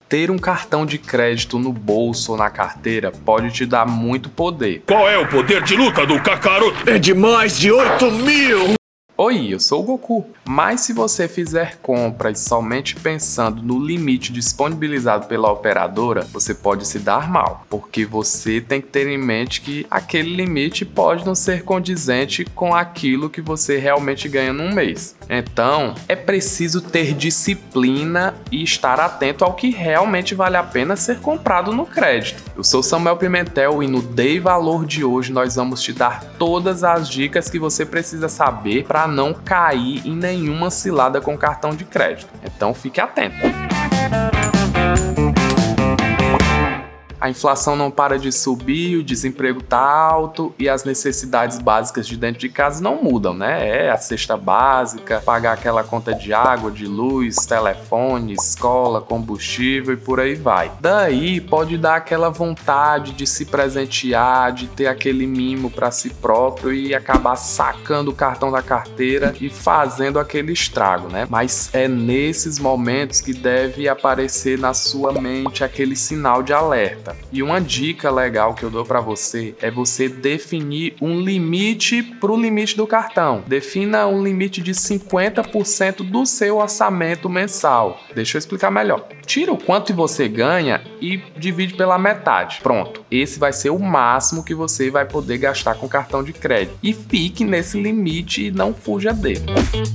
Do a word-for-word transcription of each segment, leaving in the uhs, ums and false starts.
Ter um cartão de crédito no bolso ou na carteira pode te dar muito poder. Qual é o poder de luta do Kakaroto? É de mais de oito mil! Oi, eu sou o Goku. Mas se você fizer compras somente pensando no limite disponibilizado pela operadora, você pode se dar mal, porque você tem que ter em mente que aquele limite pode não ser condizente com aquilo que você realmente ganha num mês. Então, é preciso ter disciplina e estar atento ao que realmente vale a pena ser comprado no crédito. Eu sou Samuel Pimentel e no Dei Valor de hoje nós vamos te dar todas as dicas que você precisa saber para não cair em nenhuma cilada com cartão de crédito. Então fique atento. A inflação não para de subir, o desemprego tá alto e as necessidades básicas de dentro de casa não mudam, né? É a cesta básica, pagar aquela conta de água, de luz, telefone, escola, combustível e por aí vai. Daí pode dar aquela vontade de se presentear, de ter aquele mimo para si próprio e acabar sacando o cartão da carteira e fazendo aquele estrago, né? Mas é nesses momentos que deve aparecer na sua mente aquele sinal de alerta. E uma dica legal que eu dou para você é você definir um limite para o limite do cartão. Defina um limite de cinquenta por cento do seu orçamento mensal. Deixa eu explicar melhor. Tira o quanto você ganha e divide pela metade. Pronto. Esse vai ser o máximo que você vai poder gastar com cartão de crédito. E fique nesse limite e não fuja dele.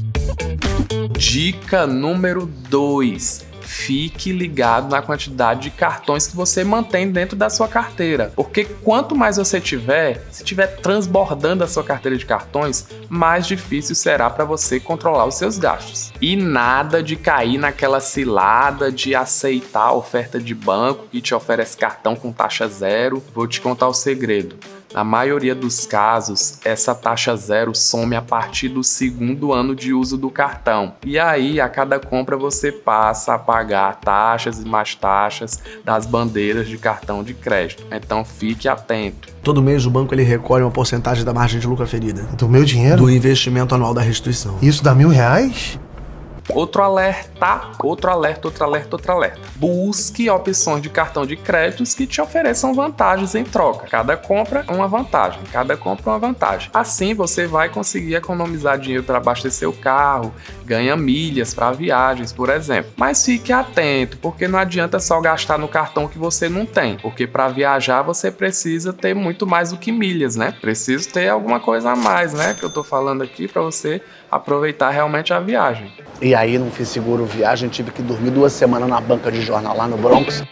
Dica número dois. Fique ligado na quantidade de cartões que você mantém dentro da sua carteira, porque quanto mais você tiver, se tiver transbordando a sua carteira de cartões, mais difícil será para você controlar os seus gastos. E nada de cair naquela cilada de aceitar a oferta de banco que te oferece cartão com taxa zero. Vou te contar o segredo. Na maioria dos casos, essa taxa zero some a partir do segundo ano de uso do cartão. E aí, a cada compra você passa a pagar taxas e mais taxas das bandeiras de cartão de crédito. Então fique atento. Todo mês o banco ele recolhe uma porcentagem da margem de lucro aferida. Do meu dinheiro? Do investimento anual da restituição. Isso dá mil reais? Outro alerta, outro alerta, outro alerta, outro alerta. Busque opções de cartão de créditos que te ofereçam vantagens em troca. Cada compra, uma vantagem. Cada compra, uma vantagem. Assim, você vai conseguir economizar dinheiro para abastecer o carro, ganha milhas para viagens, por exemplo. Mas fique atento, porque não adianta só gastar no cartão que você não tem. Porque para viajar, você precisa ter muito mais do que milhas, né? Precisa ter alguma coisa a mais, né? Que eu tô falando aqui para você aproveitar realmente a viagem. E aí não fiz seguro viagem, tive que dormir duas semanas na banca de jornal lá no Bronx.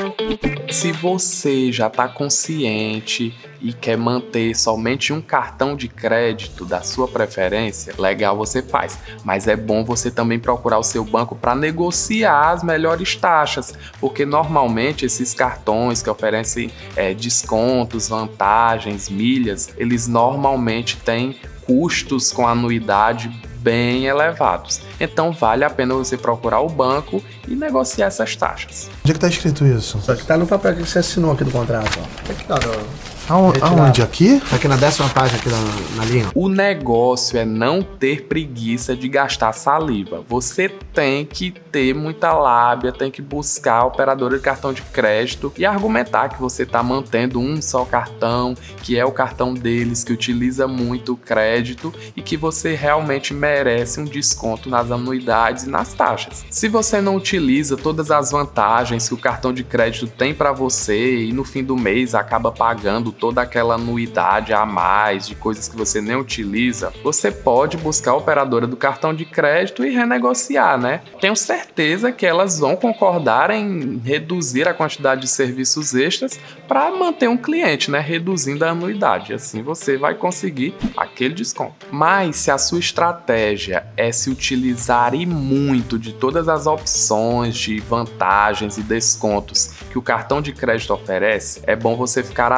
Se você já está consciente e quer manter somente um cartão de crédito da sua preferência, legal, você faz. Mas é bom você também procurar o seu banco para negociar as melhores taxas, porque normalmente esses cartões que oferecem é, descontos, vantagens, milhas, eles normalmente têm custos com anuidade bem elevados. Então vale a pena você procurar o banco e negociar essas taxas. Onde é que tá escrito isso? Só que tá no papel que você assinou aqui do contrato, ó. Aqui tá, ó. Aonde? Aonde? Aqui? Tá aqui na décima página, aqui na, na linha. O negócio é não ter preguiça de gastar saliva. Você tem que ter muita lábia, tem que buscar a operadora de cartão de crédito e argumentar que você está mantendo um só cartão, que é o cartão deles, que utiliza muito o crédito e que você realmente merece um desconto nas anuidades e nas taxas. Se você não utiliza todas as vantagens que o cartão de crédito tem para você e no fim do mês acaba pagando toda aquela anuidade a mais de coisas que você nem utiliza, você pode buscar a operadora do cartão de crédito e renegociar, né? Tenho certeza que elas vão concordar em reduzir a quantidade de serviços extras para manter um cliente, né? Reduzindo a anuidade. Assim você vai conseguir aquele desconto. Mas se a sua estratégia é se utilizar e muito de todas as opções de vantagens e descontos que o cartão de crédito oferece, é bom você ficar atento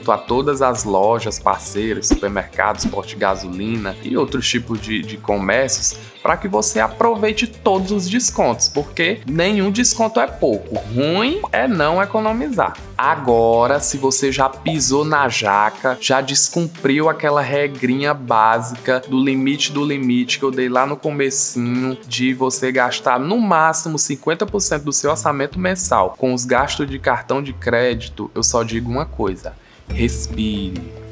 atento a todas as lojas parceiras, supermercados, postos de gasolina e outros tipos de, de comércios para que você aproveite todos os descontos, porque nenhum desconto é pouco. Ruim é não economizar. Agora, se você já pisou na jaca, já descumpriu aquela regrinha básica do limite do limite que eu dei lá no comecinho, de você gastar no máximo cinquenta por cento do seu orçamento mensal com os gastos de cartão de crédito, eu só digo uma coisa: respire.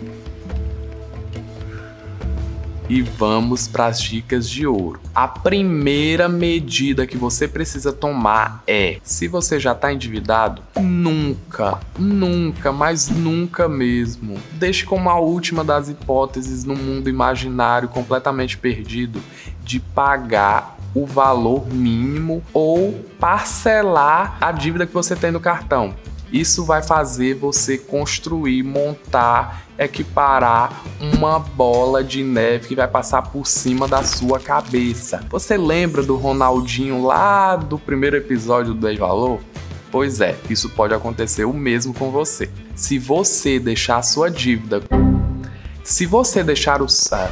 E vamos para as dicas de ouro. A primeira medida que você precisa tomar é: se você já está endividado, nunca, nunca, mas nunca mesmo, deixe como a última das hipóteses no mundo imaginário completamente perdido de pagar o valor mínimo ou parcelar a dívida que você tem no cartão. Isso vai fazer você construir, montar, equiparar uma bola de neve que vai passar por cima da sua cabeça. Você lembra do Ronaldinho lá do primeiro episódio do Dei Valor? Pois é, isso pode acontecer o mesmo com você. Se você deixar a sua dívida... Se você deixar o...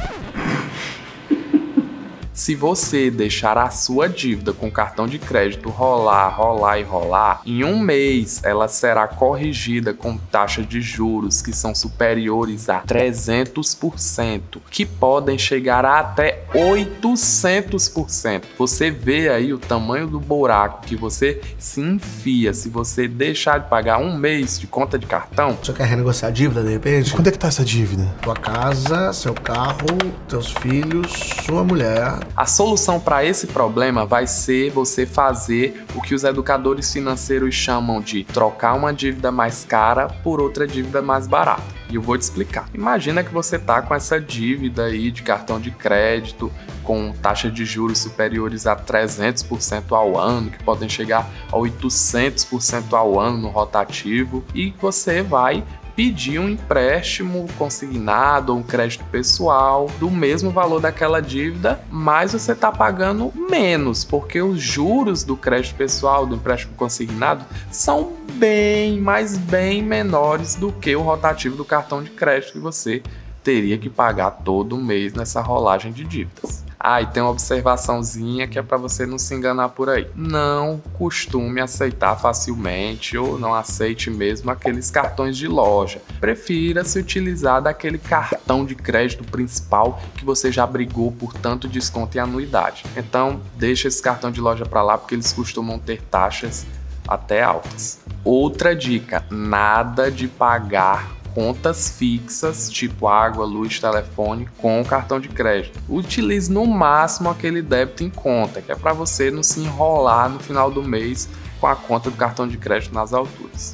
Se você deixar a sua dívida com cartão de crédito rolar, rolar e rolar, em um mês ela será corrigida com taxas de juros que são superiores a trezentos por cento, que podem chegar a até oitocentos por cento. Você vê aí o tamanho do buraco que você se enfia se você deixar de pagar um mês de conta de cartão. Você quer renegociar a dívida de repente? Quanto é que tá essa dívida? Tua casa, seu carro, teus filhos, sua mulher... A solução para esse problema vai ser você fazer o que os educadores financeiros chamam de trocar uma dívida mais cara por outra dívida mais barata. E eu vou te explicar. Imagina que você tá com essa dívida aí de cartão de crédito com taxa de juros superiores a trezentos por cento ao ano, que podem chegar a oitocentos por cento ao ano no rotativo, e você vai pedir um empréstimo consignado ou um crédito pessoal do mesmo valor daquela dívida, mas você está pagando menos, porque os juros do crédito pessoal, do empréstimo consignado, são bem, mas bem menores do que o rotativo do cartão de crédito que você teria que pagar todo mês nessa rolagem de dívidas. Ah, e tem uma observaçãozinha que é para você não se enganar por aí. Não costume aceitar facilmente ou não aceite mesmo aqueles cartões de loja. Prefira se utilizar daquele cartão de crédito principal que você já brigou por tanto desconto e anuidade. Então, deixa esse cartão de loja para lá porque eles costumam ter taxas até altas. Outra dica: nada de pagar contas fixas, tipo água, luz, telefone, com o cartão de crédito. Utilize no máximo aquele débito em conta, que é para você não se enrolar no final do mês com a conta do cartão de crédito nas alturas.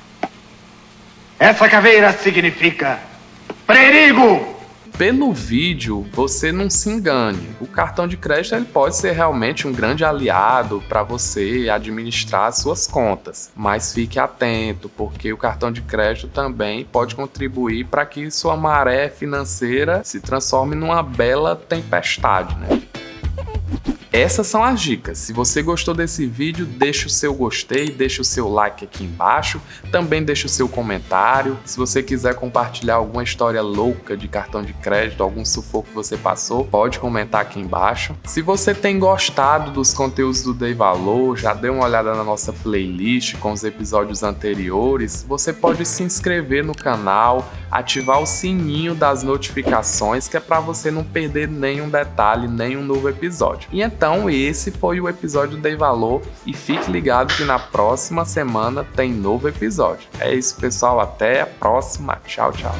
Essa caveira significa perigo! Pelo vídeo, você não se engane. O cartão de crédito ele pode ser realmente um grande aliado para você administrar suas contas, mas fique atento, porque o cartão de crédito também pode contribuir para que sua maré financeira se transforme numa bela tempestade, né? Essas são as dicas. Se você gostou desse vídeo, deixa o seu gostei, deixa o seu like aqui embaixo, também deixa o seu comentário. Se você quiser compartilhar alguma história louca de cartão de crédito, algum sufoco que você passou, pode comentar aqui embaixo. Se você tem gostado dos conteúdos do Dei Valor, já deu uma olhada na nossa playlist com os episódios anteriores, você pode se inscrever no canal, ativar o sininho das notificações, que é para você não perder nenhum detalhe, nenhum novo episódio. E então esse foi o episódio do Dei Valor, e fique ligado que na próxima semana tem novo episódio. É isso, pessoal, até a próxima. Tchau, tchau.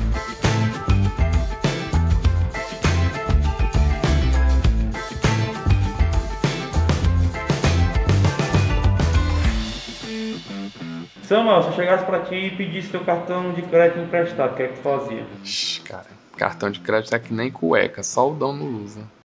Samuel, se eu chegasse pra ti e pedisse teu cartão de crédito emprestado, o que é que tu fazia? Ixi, cara, cartão de crédito é que nem cueca, só o dono usa.